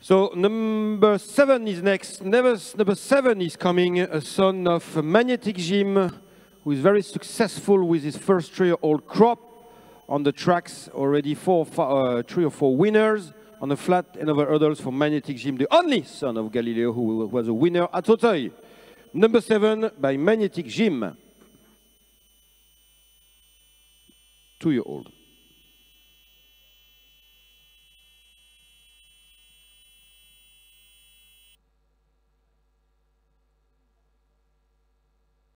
So number 7 is next. Number 7 is coming, a son of Magnetic Jim, who is very successful with his first 3-year-old crop on the tracks. Already 3 or 4 winners on the flat and over hurdles for Magnetic Jim, the only son of Galileo who was a winner at Auteuil. Number 7 by Magnetic Jim, 2-year-old.